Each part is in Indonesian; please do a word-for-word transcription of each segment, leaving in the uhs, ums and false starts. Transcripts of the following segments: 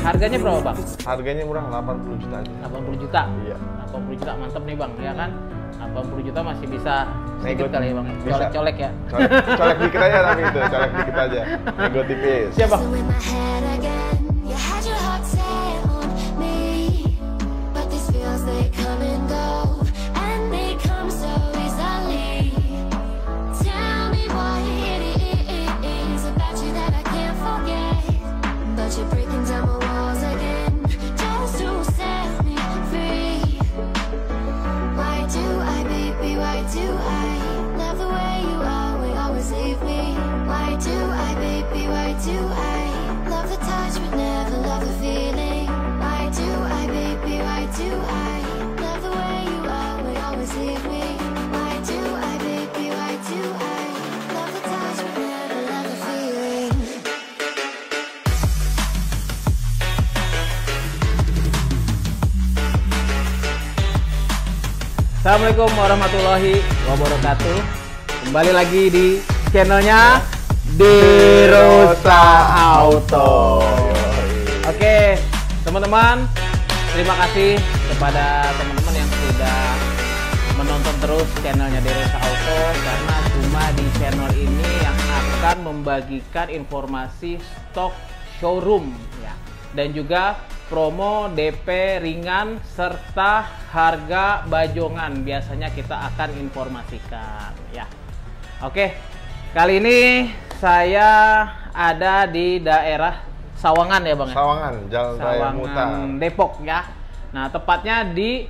Harganya berapa bang? Harganya murah, delapan puluh juta aja. delapan puluh juta? Iya. delapan puluh juta, mantep nih bang, ya kan? delapan puluh juta masih bisa sedikit Nego- kali ya bang, bisa. colek-colek ya. Colek, colek dikit aja tapi itu, colek dikit aja. Nego tipis. Siap bang. So in my head again, you had your heart set on me, but these feels they come and go, and they come so easily. Tell me what it is about you that I can't forget, but you're breaking down my walls again, just to set me free. Why do I, baby, why do I love the way you always, always leave me? Why do I, baby, why do I love the touch but never love the feeling? Why do I, baby, why do I love the way you always, always leave me? Why do I, baby, why do I love the touch but never love the feeling? Assalamualaikum warahmatullahi wabarakatuh. Kembali lagi di channelnya Derosa Auto. Oke, teman-teman, terima kasih kepada teman-teman yang sudah menonton terus channelnya Derosa Auto, karena cuma di channel ini yang akan membagikan informasi stok showroom ya, dan juga promo D P ringan serta harga bajongan biasanya kita akan informasikan ya. Oke, kali ini saya ada di daerah Sawangan ya bang ya? Sawangan, Jalan Raya Mutar. Sawangan Depok ya. Nah tepatnya di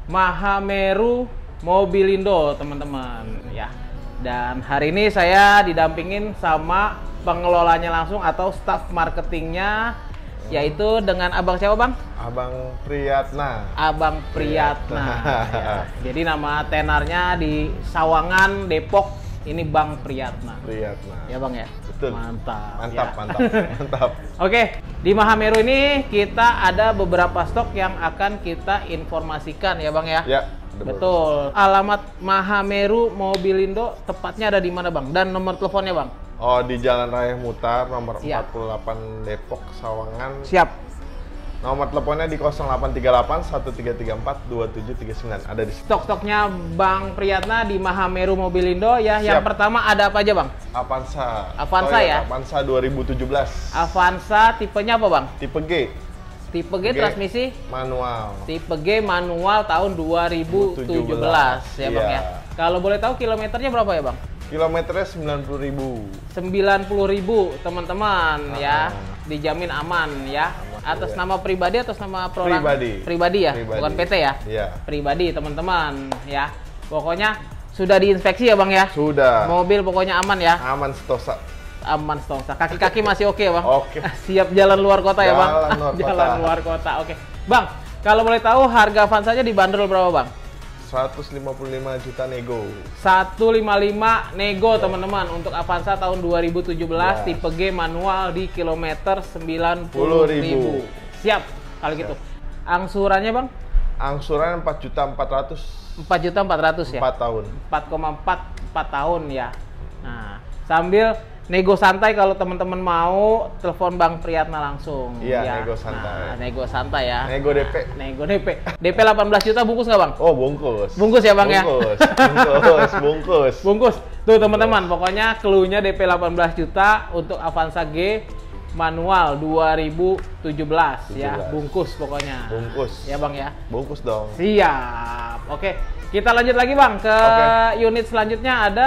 Mahameru Mobilindo teman-teman ya. Dan hari ini saya didampingin sama pengelolanya langsung atau staff marketingnya, yaitu dengan abang siapa bang? Abang Priyatna. Abang Priyatna. Ya. Jadi nama tenarnya di Sawangan Depok ini Bang Priyatna. Priyatna. Ya bang ya. Betul. Mantap. Mantap, ya. mantap, mantap. Oke, di Mahameru ini kita ada beberapa stok yang akan kita informasikan ya bang ya. Ya, betul. Alamat Mahameru Mobilindo tepatnya ada di mana bang? Dan nomor teleponnya bang? Oh, di Jalan Raya Mutar nomor Siap. empat puluh delapan Depok, Sawangan. Siap. Nomor teleponnya di nol delapan tiga delapan satu tiga tiga empat dua tujuh tiga sembilan. Ada di situ. Stok-stoknya Bang Priyatna di Mahameru Mobilindo ya. Yang Siap. pertama ada apa aja bang? Avanza. Avanza Toyota ya? Avanza dua ribu tujuh belas. Avanza tipenya apa bang? Tipe G. Tipe G, G. transmisi? Manual. Tipe G manual tahun dua ribu tujuh belas ya bang Iya. ya. Kalau boleh tahu kilometernya berapa ya bang? Kilometernya sembilan puluh ribu. sembilan puluh ribu teman-teman Ah. ya. Dijamin aman ya. Atas iya. nama pribadi, atas nama perorangan? Pribadi. Pribadi ya, Pribadi. bukan P T ya? Iya. Pribadi teman-teman ya. Pokoknya sudah diinspeksi ya bang ya? Sudah. Mobil pokoknya aman ya? Aman stosa. Aman stongsa. Kaki-kaki masih oke bang? Oke. Siap jalan luar kota ya bang? Jalan luar kota. Jalan luar kota, oke. Bang, kalau boleh tahu harga Avanza-nya dibanderol berapa bang? seratus lima puluh lima juta nego. seratus lima puluh lima nego teman-teman untuk Avanza tahun dua ribu tujuh belas Ya. tipe G manual di kilometer sembilan puluh ribu. Siap kalau gitu. Angsurannya bang? Angsuran empat juta empat ratus. empat juta empat ratus ya? empat tahun. empat koma empat, empat tahun ya. Nah, sambil nego santai kalau teman-teman mau telepon Bang Priyatna langsung. Iya, ya. nego santai. Nah, nego santai ya. Nego D P. Nah, nego D P. D P delapan belas juta bungkus nggak bang? Oh, bungkus. Bungkus ya bang ya? Bungkus, bungkus, bungkus. Bungkus. Tuh teman-teman, pokoknya clue-nya D P delapan belas juta untuk Avanza G manual dua ribu tujuh belas ya. tujuh belas. Bungkus pokoknya. Bungkus. Ya bang ya. Bungkus dong. Siap. Oke, kita lanjut lagi bang ke Oke. unit selanjutnya ada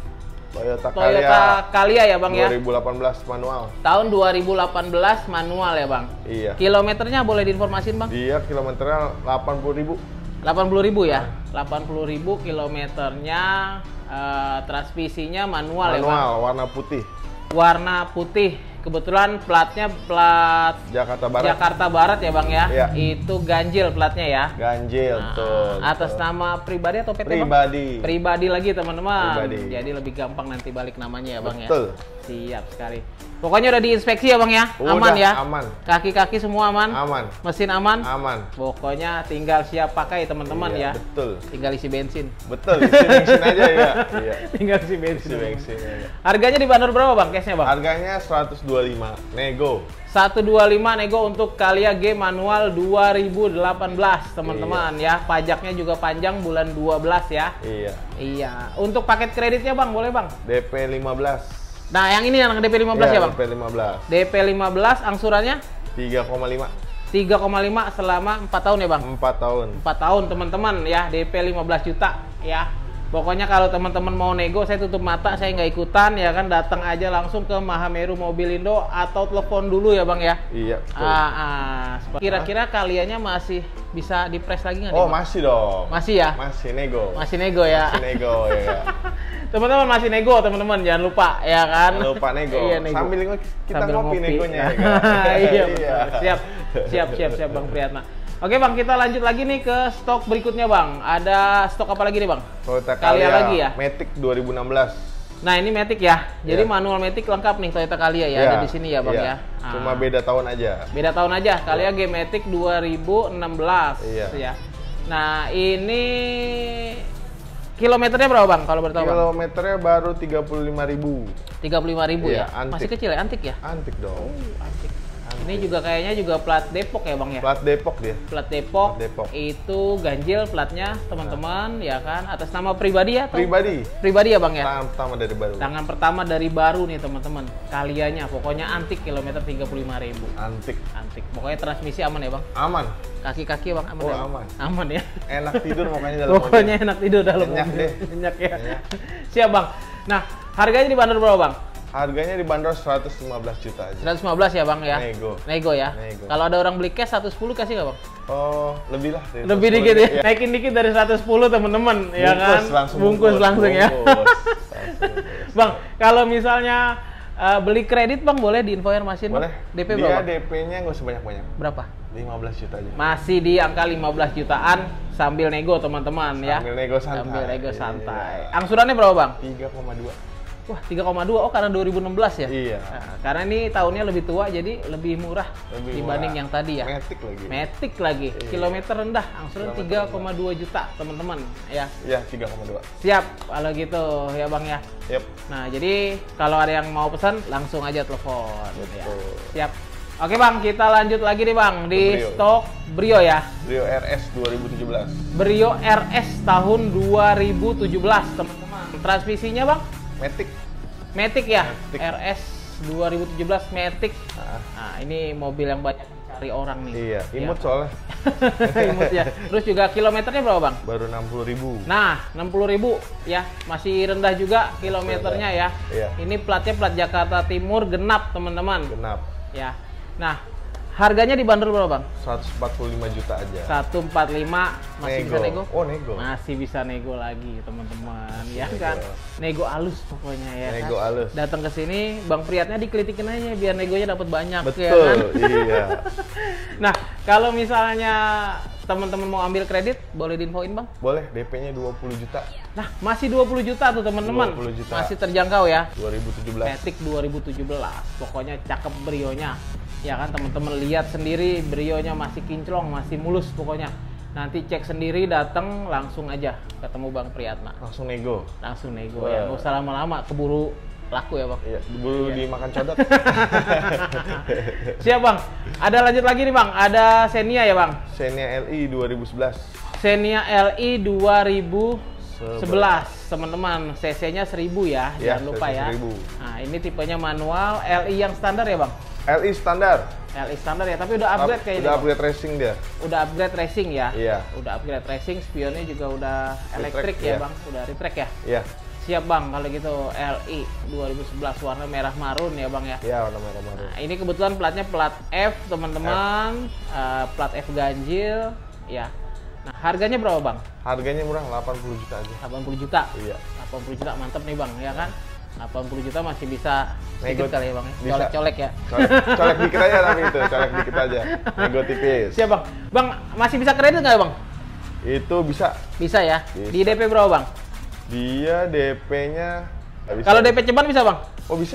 Toyota, Toyota Calya ya bang ya. dua ribu delapan belas manual. Tahun dua ribu delapan belas manual ya bang. Iya. Kilometernya boleh diinformasin bang? Dia kilometernya delapan puluh ribu. delapan puluh ribu ya. delapan puluh ribu kilometernya. eh, transmisinya manual, ya bang. Manual, warna putih. Warna putih. Kebetulan platnya plat Jakarta Barat. Jakarta Barat ya bang ya. Iya. Itu ganjil platnya ya. Ganjil Nah, tuh. atas nama pribadi atau P T bang? pribadi. Pribadi lagi teman-teman. Pribadi. Jadi lebih gampang nanti balik namanya ya bang ya. Betul. siap sekali. Pokoknya udah diinspeksi ya Bang ya? Udah, Aman ya? aman. Kaki-kaki semua aman? Aman. Mesin aman? Aman. Pokoknya tinggal siap pakai teman-teman Iya, ya. betul. Tinggal isi bensin. Betul, isi bensin aja ya. Iya. Tinggal isi bensin. Isi bensin aja. Harganya dibanderol berapa Bang case-nya Bang? Harganya seratus dua puluh lima, nego. seratus dua puluh lima nego untuk Kalia G manual dua ribu delapan belas teman-teman ya. Pajaknya juga panjang bulan dua belas ya. Iya. Iya. Untuk paket kreditnya Bang, boleh Bang? D P lima belas. Nah, yang ini yang D P lima belas ya, Bang? D P lima belas. D P lima belas angsurannya tiga koma lima. tiga koma lima selama empat tahun ya, Bang? empat tahun. empat tahun, teman-teman ya. D P lima belas juta ya. Pokoknya kalau teman-teman mau nego, saya tutup mata, saya nggak ikutan ya kan, datang aja langsung ke Mahameru Mobilindo atau telepon dulu ya Bang ya. Iya. Betul. Ah, ah. Kira-kira kaliannya masih bisa dipres lagi nggak? Oh nih, Bang? masih dong. Masih ya? Masih nego. Masih nego ya. Masih nego ya. Teman-teman masih nego, teman-teman jangan lupa ya kan. Jangan lupa nego. Iya, nego. Sambil kita Sambil ngopi, ngopi. negonya ya kan. Iya, betul. Siap, siap, siap, siap Bang Priyatna. Oke Bang, kita lanjut lagi nih ke stok berikutnya Bang. Ada stok apa lagi nih Bang? Toyota Kalia Calya lagi ya? Matic dua ribu enam belas. Nah ini Matic ya, jadi Iya. manual Matic lengkap nih Toyota Calya ya, Iya, ada di sini ya Bang iya. ya. Cuma Ah. beda tahun aja. Beda tahun aja, Calya G Matic dua ribu enam belas Iya. ya. Nah ini kilometernya berapa Bang kalau bertahu Bang? Kilometernya baru tiga puluh lima ribu. tiga puluh lima ribu Iya, ya? antik. Masih kecil ya? Antik ya? Antik dong. Antik. Ini juga kayaknya juga plat Depok ya Bang ya? Plat Depok dia. Plat Depok, Plat Depok. itu ganjil platnya teman-teman ya kan, atas nama pribadi ya? Atau? Pribadi. Pribadi ya Bang ya? Tangan pertama dari baru. Tangan pertama dari baru nih teman-teman. Kalyanya pokoknya antik, kilometer tiga puluh lima ribu. Antik. Antik. Pokoknya transmisi aman ya Bang? Aman. Kaki-kaki Bang aman Oh, ya? Bang? aman. Aman ya? Enak tidur makanya dalam Pokoknya mobil. enak tidur dalam Nyenyak mobil. deh. Nyenyak ya. Nyenyak. Siap Bang. Nah, harganya dibanderol berapa Bang? Harganya dibanderol seratus lima belas juta aja. seratus lima belas ya Bang ya? Nego. Nego ya? Nego. Kalau ada orang beli cash seratus sepuluh kasih nggak Bang? Oh, lebih lah. dari Lebih seratus dikit ya? sepuluh. Naikin dikit dari seratus sepuluh teman-teman ya kan? Bungkus langsung. Bungkus langsung ya. Bungkus. Bang, kalau misalnya uh, beli kredit Bang boleh diinformasin Bang? Boleh. D P Dia berapa? D P-nya nggak usah banyak-banyak. Berapa? lima belas juta aja. Masih di angka lima belas jutaan sambil nego teman-teman ya. Sambil nego santai. Sambil nego Iya. santai. Angsurannya berapa Bang? tiga koma dua. Wah, tiga koma dua. Oh, karena dua ribu enam belas ya? Iya. Nah, karena ini tahunnya lebih tua jadi lebih murah Lebih dibanding murah. yang tadi ya. Matic lagi. Matic lagi. Iya. Kilometer rendah, angsuran Kilometer tiga koma dua juta, teman-teman ya. Iya, tiga koma dua. Siap kalau gitu ya Bang ya. Yep. Nah, jadi kalau ada yang mau pesan langsung aja telepon ya. Betul. Siap. Oke Bang, kita lanjut lagi nih Bang di Brio. stok Brio ya. Brio R S dua ribu tujuh belas. Brio R S tahun dua ribu tujuh belas, teman-teman. Transmisinya Bang? Matic. Matic ya? Matic. R S dua ribu tujuh belas Matic. Nah, Nah, ini mobil yang banyak dicari orang nih. iya, Ya. imut soalnya. Imut ya. Terus juga kilometernya berapa Bang? Baru enam puluh ribu. Nah, enam puluh ribu ya, masih rendah juga kilometernya ya. Iya. Ini platnya plat Jakarta Timur genap, teman-teman. Genap. Ya. Nah, harganya dibanderol berapa, Bang? seratus empat puluh lima juta aja. seratus empat puluh lima masih bisa nego? Oh, nego. Masih bisa nego lagi, teman-teman. Ya nego. kan? Nego alus pokoknya ya. Nego kan? alus. Datang ke sini, Bang Priyatnya dikelitikin aja biar negonya dapat banyak Betul, ya kan? iya. Nah, kalau misalnya teman-teman mau ambil kredit, boleh diinfoin, Bang? Boleh, D P-nya dua puluh juta. Nah, masih dua puluh juta tuh, teman-teman. dua puluh juta. Masih terjangkau ya. dua ribu tujuh belas. Matic dua ribu tujuh belas. Pokoknya cakep Brionya. Ya kan, teman-teman lihat sendiri, Brionya masih kinclong, masih mulus pokoknya. Nanti cek sendiri, datang langsung aja ketemu Bang Priyatna. Langsung nego. Langsung nego Wah. ya. Nggak usah lama-lama, keburu laku ya, Bang. Iya, dulu Iya. dimakan codot. Siap, Bang. Ada lanjut lagi nih, Bang. Ada Xenia ya, Bang. Xenia L I dua ribu sebelas. Xenia L I dua ribu sebelas, teman-teman. C C-nya seribu ya, Ya, jangan lupa C C ya. seribu. Nah, ini tipenya manual, L I yang standar ya, Bang? L I standar. L I standar ya, tapi udah upgrade kayaknya. Udah Bang. upgrade racing dia. Udah upgrade racing ya? Iya. Udah upgrade racing, spionnya juga udah elektrik ya, iya. Bang? Udah retract ya? Iya. Siap, Bang, kalau gitu L I dua ribu sebelas warna merah marun ya, Bang ya? Iya, warna merah marun. Nah, ini kebetulan platnya plat F, teman-teman. Eh, plat F ganjil, ya. Nah, harganya berapa, Bang? Harganya murah, delapan puluh juta aja. delapan puluh juta. Iya. delapan puluh juta, mantep nih, Bang, ya kan? delapan puluh juta masih bisa sedikit Nego- kali ya, Bang? ya? bisa. Colek-colek ya? Colek, colek dikit aja tapi itu, colek dikit aja. Nego tipis. Siap, Bang. Bang, masih bisa kredit nggak ya, Bang? Itu bisa. Bisa ya? Bisa. Di D P berapa, Bang? Dia D P-nya Kalau D P ceban bisa, Bang? Oh, bisa.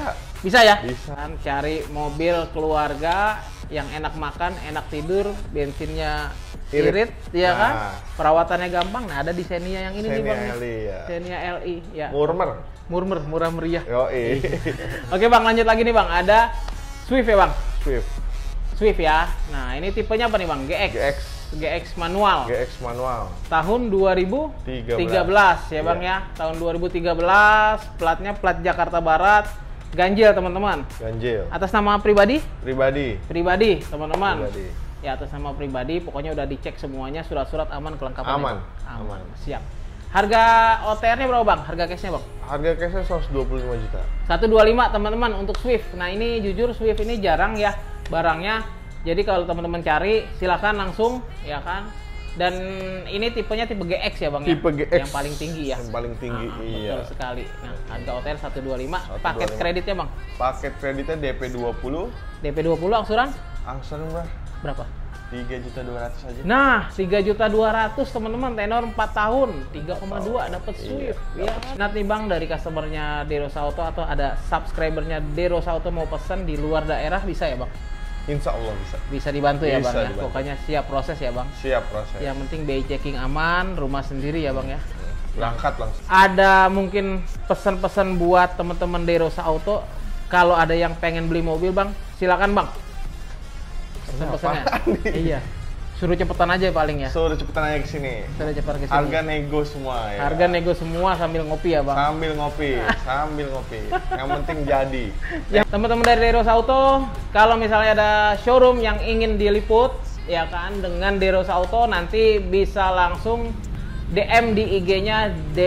Bisa ya? Bisa. Kan cari mobil keluarga yang enak makan, enak tidur, bensinnya irit, Irit. ya kan? Nah. Perawatannya gampang. Nah, ada di Xenia yang ini nih, Xenia Bang. L I, ya. Xenia L I, ya. Murmer. Murmer, murah meriah. Yoi. Oke, Bang, lanjut lagi nih, Bang. Ada Swift ya, Bang? Swift. Swift ya. Nah, ini tipenya apa nih, Bang? G X. G X. G X manual. G X manual. Tahun dua ribu tiga belas ya, Bang, Iya. ya. Tahun dua ribu tiga belas, platnya plat Jakarta Barat. Ganjil, teman-teman. Ganjil. Atas nama pribadi? Pribadi. Pribadi, teman-teman. Pribadi. Ya, atas nama pribadi, pokoknya udah dicek semuanya, surat-surat aman, kelengkapan. Aman. Aman. Aman. Siap. Harga O T R-nya berapa, Bang? Harga cash-nya, Bang? Harga cashnya seratus dua puluh lima juta. seratus dua puluh lima, teman-teman, untuk Swift. Nah, ini jujur Swift ini jarang ya barangnya. Jadi kalau teman-teman cari, silakan langsung, ya kan? Dan ini tipenya tipe G X ya, Bang, ya? Tipe G X. Yang paling tinggi ya. Yang paling tinggi, Ah, iya. Betul sekali. Nah, harga O T R seratus dua puluh lima, seratus dua puluh lima. paket kreditnya, Bang? Paket kreditnya D P dua puluh, D P dua puluh, angsuran angsuran berapa? berapa? tiga juta dua ratus aja. Nah, tiga juta dua ratus, teman-teman, tenor empat tahun, tiga koma dua dapat Swift. Iya, Iya kan? Nanti, Bang, dari customernya Derosa Auto atau ada subscribernya Derosa Auto mau pesan di luar daerah bisa ya, Bang? Insya Allah bisa. Bisa dibantu ya, Bisa Bang, ya? dibantu. Pokoknya siap proses ya, Bang. Siap proses. Yang penting B I checking aman, rumah sendiri ya, Bang, ya. Berangkat langsung. Ada mungkin pesan-pesan buat teman-teman Derosa Auto, kalau ada yang pengen beli mobil, Bang, silakan, Bang. Pesan-pesannya. Apaan nih? Iya. Suruh cepetan aja paling ya. Suruh cepetan aja ke sini. Suruh cepetan ke sini. Harga nego semua ya. Harga nego semua sambil ngopi ya, Bang. Sambil ngopi, sambil ngopi. Yang penting jadi. Ya, teman-teman dari Derosa Auto, kalau misalnya ada showroom yang ingin diliput, ya kan, dengan Derosa Auto, nanti bisa langsung D M di I G-nya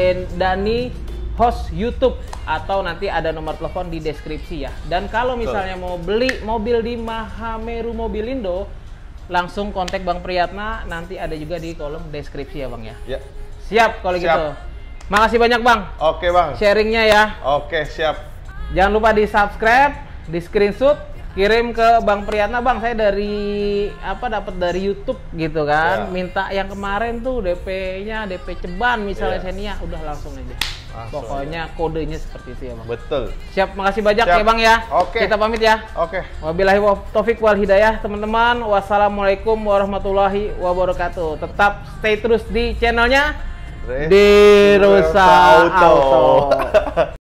Dani host YouTube, atau nanti ada nomor telepon di deskripsi ya. Dan kalau misalnya mau beli mobil di Mahameru Mobilindo, langsung kontak Bang Priyatna, nanti ada juga di kolom deskripsi ya, Bang, ya. Ya. Siap kalau Siap. gitu. Makasih banyak, Bang, Oke, Bang. sharingnya ya. Oke, siap. Jangan lupa di subscribe, di screenshot, kirim ke Bang Priyatna. Bang, saya dari apa dapat dari YouTube gitu kan. Ya. Minta yang kemarin tuh D P-nya D P ceban misalnya, Ya. Xenia, udah langsung aja. Langsung Pokoknya kodenya seperti itu ya, Bang. Betul. Siap, makasih banyak Siap. ya, Bang, ya. Oke. Kita pamit ya. Oke. Wabillahi taufik wal hidayah, teman-teman. Wassalamualaikum warahmatullahi wabarakatuh. Tetap stay terus di channelnya Derosa Derosa Auto. Auto.